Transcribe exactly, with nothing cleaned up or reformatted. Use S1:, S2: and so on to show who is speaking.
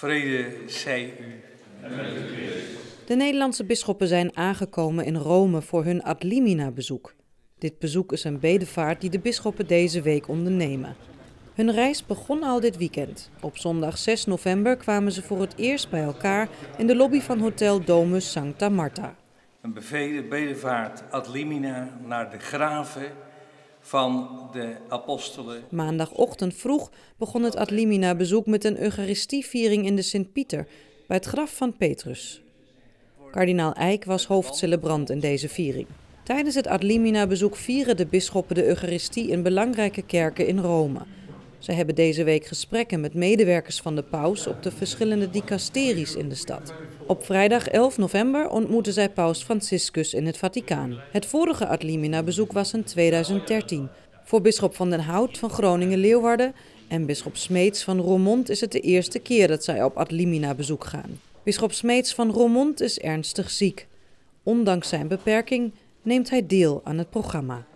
S1: Vrede zij u.
S2: De Nederlandse bisschoppen zijn aangekomen in Rome voor hun Ad Limina bezoek. Dit bezoek is een bedevaart die de bisschoppen deze week ondernemen. Hun reis begon al dit weekend. Op zondag zes november kwamen ze voor het eerst bij elkaar in de lobby van Hotel Domus Sancta Marta.
S1: Een bevelen bedevaart Ad Limina naar de graven van de apostelen.
S2: Maandagochtend vroeg begon het Ad Limina bezoek met een eucharistieviering in de Sint-Pieter bij het graf van Petrus. Kardinaal Eijk was hoofdcelebrant in deze viering. Tijdens het Ad Limina bezoek vieren de bisschoppen de eucharistie in belangrijke kerken in Rome. Zij hebben deze week gesprekken met medewerkers van de paus op de verschillende dicasteries in de stad. Op vrijdag elf november ontmoetten zij paus Franciscus in het Vaticaan. Het vorige Ad Limina bezoek was in tweeduizend dertien. Voor bisschop Van den Hout van Groningen-Leeuwarden en bisschop Smeets van Roermond is het de eerste keer dat zij op Ad Limina bezoek gaan. Bisschop Smeets van Roermond is ernstig ziek. Ondanks zijn beperking neemt hij deel aan het programma.